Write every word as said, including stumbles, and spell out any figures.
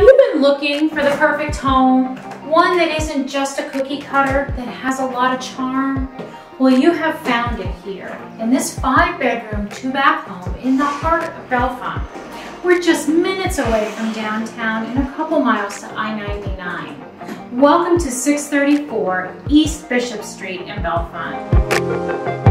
you been looking for the perfect home? One that isn't just a cookie cutter, that has a lot of charm? Well, you have found it here in this five bedroom, two bath home in the heart of Bellefonte. We're just minutes away from downtown and a couple miles to I ninety-nine. Welcome to six thirty-four East Bishop Street in Bellefonte.